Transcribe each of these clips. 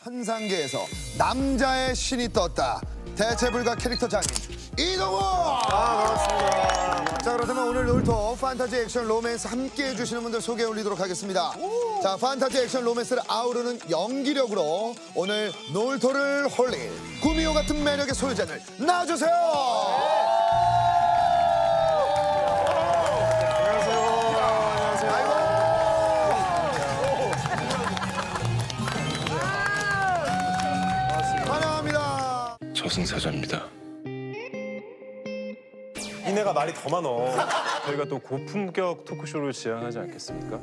천상계에서 남자의 신이 떴다. 대체불가 캐릭터 장인 이동욱! 반갑습니다. 자, 그렇다면 오늘 놀토 판타지 액션 로맨스 함께 해주시는 분들 소개해 올리도록 하겠습니다. 자, 판타지 액션 로맨스를 아우르는 연기력으로 오늘 놀토를 홀릴 구미호 같은 매력의 소유자들 나와주세요. 저승사자입니다. 이내가 말이 더 많어. 저희가 또 고품격 토크쇼를 지향하지 않겠습니까?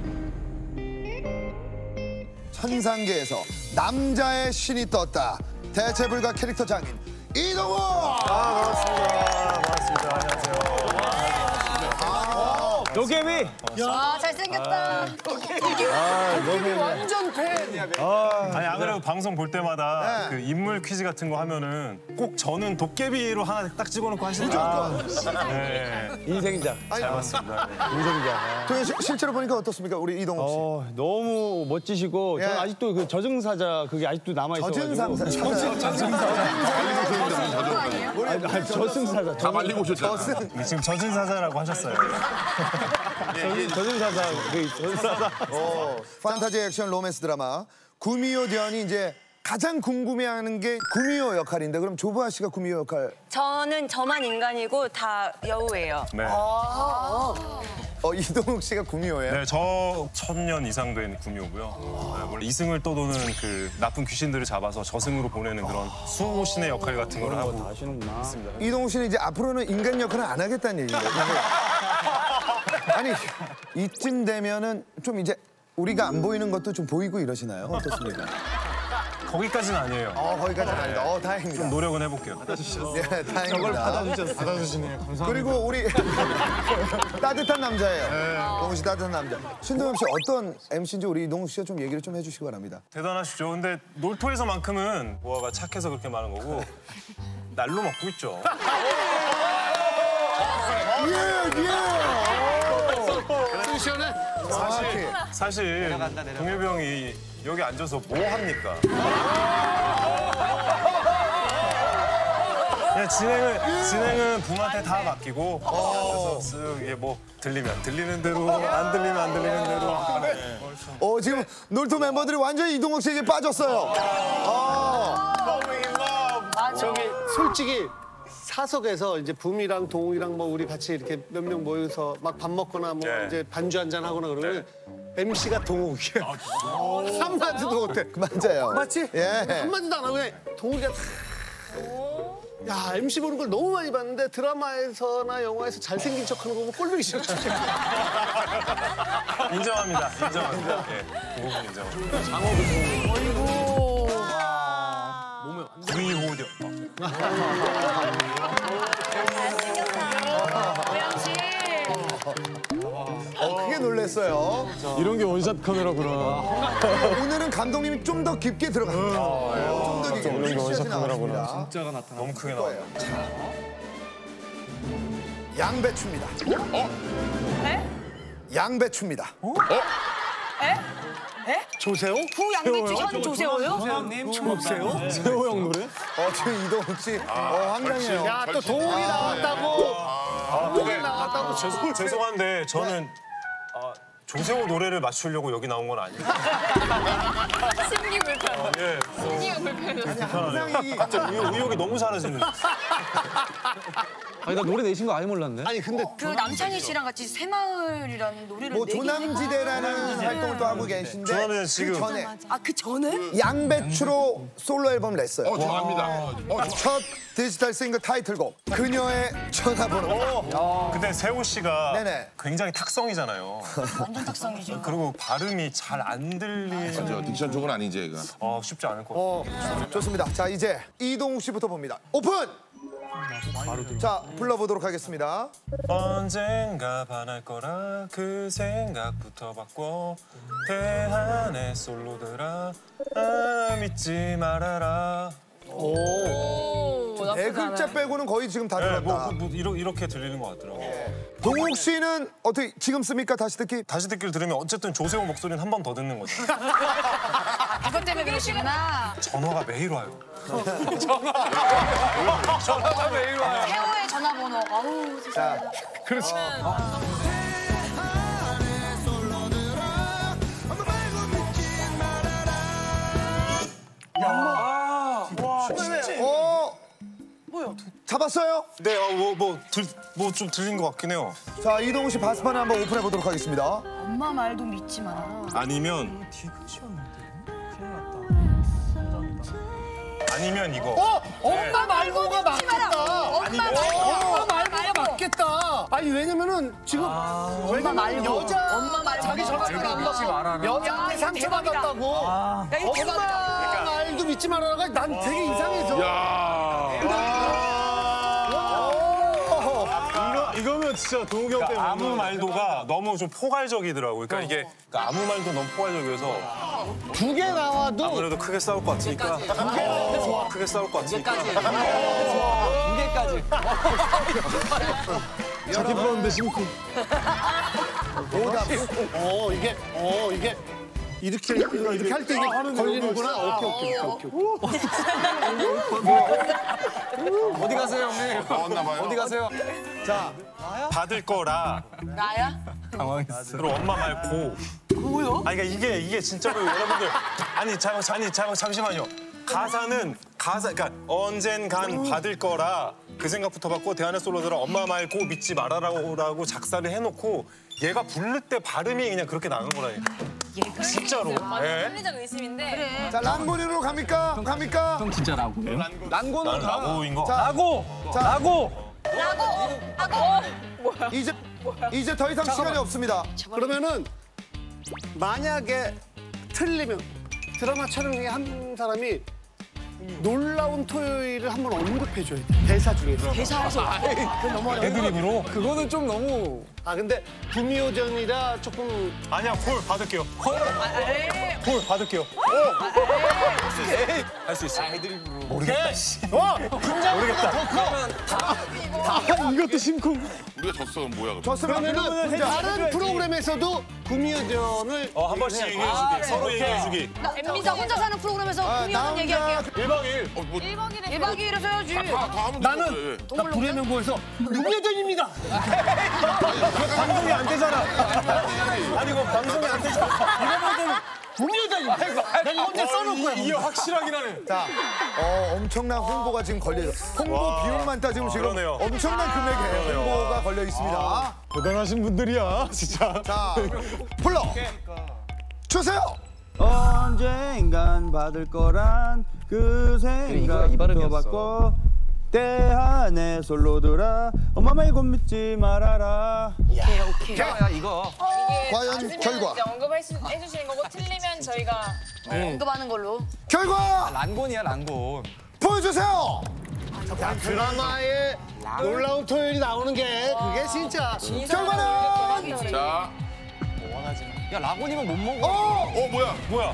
천상계에서 남자의 신이 떴다. 대체불가 캐릭터 장인 이동욱! 반갑습니다. 반갑습니다. 안녕하세요. 도깨비! 야, 잘생겼다. 도깨비 완전 팬. 아니, 안 그래도 방송 볼 때마다 그 인물 퀴즈 같은 거 하면은 꼭 저는 도깨비로 하나 딱 집어넣고 하시더라고요. 네. 인생자. 잘 봤습니다. 네. 인생자. 동현 씨, 실제로 보니까 어떻습니까? 우리 이동욱 씨. 너무 멋지시고 저는 아직도 그 저승사자 그게 아직도 남아있어가지고. 저승사자. 다 말리고 오셨잖아. 지금 저승사자라고 하셨어요. 저승사자. 저승사자. 판타지 액션 로맨스 드라마 구미호 대원이 이제 가장 궁금해하는 게 구미호 역할인데 그럼 조보아 씨가 구미호 역할? 저는 저만 인간이고 다 여우예요. 네. 이동욱 씨가 구미호예요? 네, 저 1000년 이상 된 구미호고요. 네, 원래 이승을 떠도는 그 나쁜 귀신들을 잡아서 저승으로 보내는 그런 수호신의 역할 같은 걸 하고 아시는구나. 있습니다. 이동욱 씨는 이제 앞으로는 인간 역할은 안 하겠다는 얘기예요. 아니 이쯤 되면은 좀 이제 우리가 안 보이는 것도 좀 보이고 이러시나요? 어떻습니까? 거기까지는 아니에요. 거기까지는 아니다. 다행입니다. 좀 노력은 해볼게요. 네, 다행입니다. 저걸 받아주셨어요. 받아주시네요. 감사합니다. 그리고 우리 따뜻한 남자예요. 동욱 씨 따뜻한 남자. 신동엽 씨 어떤 MC인지 우리 이동욱 씨가 좀 얘기를 좀 해주시기 바랍니다. 대단하시죠. 근데 놀토에서만큼은 보아가 착해서 그렇게 말하는 거고 날로 먹고 있죠. 사실 동엽이 형이 여기 앉아서 뭐 합니까? 그냥 진행은 붕한테 다 맡기고 그래서 쓱 이게 뭐 들리면 들리는 대로 안 들리면 안 들리는 대로. 지금 놀토 멤버들이 완전히 이동욱 씨에게 빠졌어요. 저기 솔직히 사석에서 이제 붐이랑 동욱이랑 뭐 우리 같이 이렇게 몇 명 모여서 막 밥 먹거나 뭐 이제 반주 한잔 하거나 그러면 MC가 동욱이야. 한마디도 못해. 맞아요. 맞지? 예. 한마디도 안 하고 그냥 동욱이가 야, MC 보는 걸 너무 많이 봤는데 드라마에서나 영화에서 잘생긴 척하는 거 보면 꼴보기 싫어. 인정합니다. 인정합니다. 예, 그 부분 인정합니다. 구미호dio. 크게 놀랐어요. 이런 게 원샷 카메라구나. 오늘은 감독님이 좀 더 깊게 들어갑니다. 좀 더 깊게. 이런 게 원샷 카메라구나. 진짜가 나타나. 너무 크게 나와요. 양배추입니다. 에? 양배추입니다. 조세호? 구양배추 현 조세호요? 조세호? 세호 형 노래? 지금 이동욱 씨 황당해요. 야, 또 동욱이 나왔다고. 동욱이 나왔다고. 죄송한데 저는 조세호 노래를 맞추려고 여기 나온 건 아니에요. 심기 불편. 예. 심기가 불편해. 항상 이 갑자기 의욕이 너무 사라지는. 아니 나 노래 내신 거 아예 몰랐네. 아니 근데 그 남창희 씨랑 같이 새마을이라는 노래를 뭐 내긴 조남지대라는 활동을 또 하고 계신데 저는 지금 그 전에 그 전에? 양배추로 솔로 앨범을 냈어요. 좋아합니다. 첫 디지털 싱글 타이틀곡 그녀의 전화번호. 근데 세호 씨가 네네. 굉장히 탁성이잖아요. 완전 탁상이죠. 그리고 발음이 잘 안 들리는 저 딕션 쪽은 아니지, 얘가. 쉽지 않을 것 같아요. 좋습니다. 자 이제 이동욱 씨부터 봅니다. 오픈. 자 불러보도록 하겠습니다. 언젠가 반할 거라 그 생각부터 바꿔 대한의 솔로들아 믿지 말아라. 네 글자 빼고는 거의 지금 다 네, 들었다. 이렇게 들리는 것 같더라고요. 동욱 씨는 어떻게 지금 씁니까? 다시 듣기? 다시 듣기를 들으면 어쨌든 조세호 목소리는 한 번 더 듣는 거죠. 그것 때문에 그러시구나. 전화가 매일 와요. 전화가 매일 와요. 태호의 전화번호. 아우, 자, 그렇지. 잡았어요? 네, 뭐 좀 들린 것 같긴 해요. 자, 이동우 씨 바스판을 한번 오픈해 보도록 하겠습니다. 엄마 말도 믿지 마라. 아니면 아니면 이거. 엄마 말고가 맞겠다. 엄마 말고. 엄마 말고가 맞겠다. 아니 왜냐면은 지금 엄마 말고. 여자 엄마 말고. 자기 전화번호 안 받고 여자한테 상처받았다고. 야, 이거 대박이다. 엄마 말도 믿지 말아라가 난 되게 이상해서. 이거면 진짜 동욱이 형 때문에 아무 말도가 너무 좀 포괄적이더라고요. 그러니까 이게 아무 말도 너무 포괄적이어서 두 개 나와도 아무래도 크게 싸울 것 같으니까 크게 싸울 것 같으니까 두 개까지. 자기 부러운데 심쿵. 오답. 이게 이렇게 할 때 이게 걸리는구나. 오케이. 어디 가세요, 형님? 나왔나 봐요. 어디 가세요? 자, 받을 거라. 나야? 그리고 엄마 말고. 뭐요? 아니 그러니까 이게 진짜로 여러분들 잠시만요. 그러니까 언젠간 받을 거라 그 생각부터 받고 대안의 솔로들은 엄마 말고 믿지 말아라고 작사를 해놓고 얘가 부를 때 발음이 그냥 그렇게 나는 거라니까. 진짜로. 예? 합리적 의심인데. 자, 랑고리로 갑니까? 형 진짜 라고예요? 랑고는 난 라고인 거. 자, 라고! 자, 라고! 이제 더 이상 시간이 없습니다. 그러면은 만약에 틀리면 드라마 촬영 중에 한 사람이 놀라운 토요일을 한번 언급해줘야 돼. 대사 중에서. 대사에서. 그 너무 어려워. 애드립으로? 그거는 좀 너무. 아 근데 구미호전이라 조금 아니야, 콜 받을게요. 콜 받을게요. 할 수 있어. 모르겠다. 이것도 심쿵. 우리가 졌어 뭐야? 그럼. 좋습니다. 그러면은 다른 프로그램에서도 구미호전을 한 번씩 얘기해주기. 서로 얘기해주기. 엠비자 혼자 사는 프로그램에서 구미호전 남자 얘기할게요. 1박 2일. 뭐, 1박 2일에서 해야지. 다 하면 나는 나 불의 명곡에서 구미호전입니다. 방송이 안 되잖아. 아니 이거 방송이 안 되잖아. 구미호전입니다. 내가 혼자 써놓고요. 이게 확실하긴 하네. 자, 엄청난 홍보가 지금 걸려 있어요. 홍보 와. 비용만 따지면 지금 그러네요. 엄청난 금액의 홍보가 걸려 있습니다. 대단하신 분들이야, 진짜. 자, 불러 주세요. 언젠간 받을 거란 그 생각부터 받고 대한의 솔로들아 엄마 말고 믿지 말아라. 오케이. 야 이거. 과연 결과. 해주시는 거고 틀리면 저희가 언급하는 걸로. 결과 란곤이야 란곤. 보여주세요. 드라마에 놀라운 토요일이 나오는 게 그게 진짜. 결과는 자, 야 라곤이면 못 먹어. 뭐야?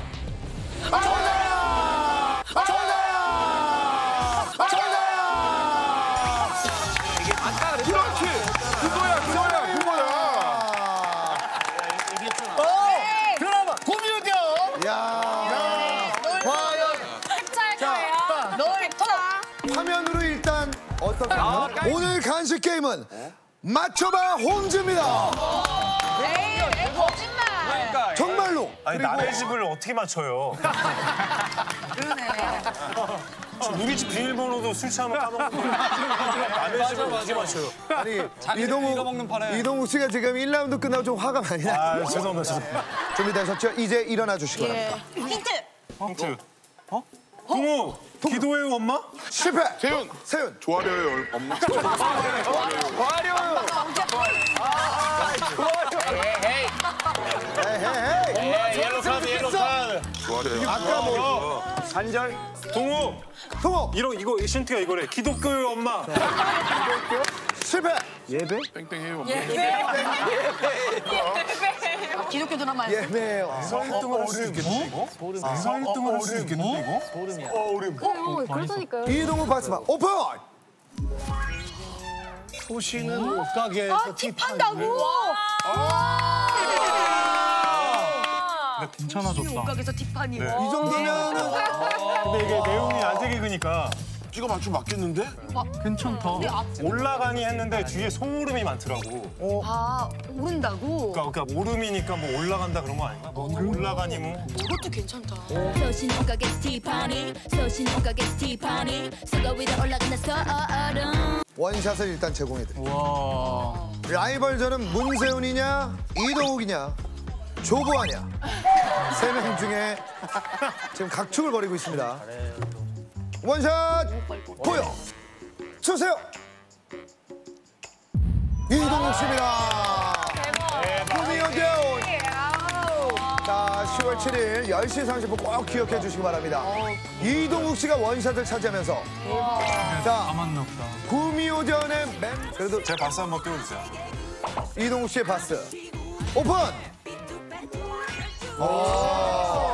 정답! 그렇지. 그거야. 드라마 구미호전. 야, 캡처할 거예요. 널 터라. 화면으로 일단 어떨까요? 오늘 간식 게임은 맞춰봐 홈즈입니다. 에이, 거짓말. 정말로. 아니 남의 집을 어떻게 맞춰요? 그러네. 우리 집 비밀번호도 술 취하면 까먹는 거야. 남의 집을 어떻게 맞춰요? 아니 이동욱 씨가 지금 1라운드 끝나고 좀 화가 많이 나. 아 죄송합니다. 준비되셨죠? 이제 일어나 주시기 바랍니다. 힌트. 힌트. 동우 기도해요 엄마? 실패. 세윤. 조아려요 엄마. 헤헤헤. 옐로 카드. 조아려요. 아까 뭐 한절. 동우. 이거 힌트가 이거래. 기독교의 엄마. 실패. 뺑뺑해요 엄마. 기독교 드라마. 예매요. 설득을 할 수 있겠는데 이거? 설득을 할 수 있겠는데 이거? 그렇다니까요. 이동욱 바스마 오픈. 소시는 옷가게에서 팁한다고? 괜찮아졌다. 옷가게에서 티파니. 이 정도면은 근데 이게 내용이 안색 익으니까 찍어 맞추면 맞겠는데? 괜찮다. 올라가니 했는데 뒤에 소오름이 많더라고. 아, 오른다고? 그러니까 오름이니까 뭐 올라간다 그런 거 아닌가? 뭐 올라가니 뭐. 이것도 괜찮다. 소신 옷가게 티파니 소신 옷가게 티파니 수거 위로 올라간다 소름 원샷을 일단 제공해드립니다. 라이벌전은 문세윤이냐 이동욱이냐 조보아냐 세 명 중에 지금 각축을 벌이고 있습니다. 원샷 보여 주세요. 이동욱 씨입니다. 구미호대원. 자, 10월 7일 10시 30분 꼭 기억해 주시기 바랍니다. 이동욱 씨가 원샷을 차지하면서 자, 구미호전의 그래도 제 바스 한번 띄워주세요. 이동욱 씨의 바스 오픈. 오.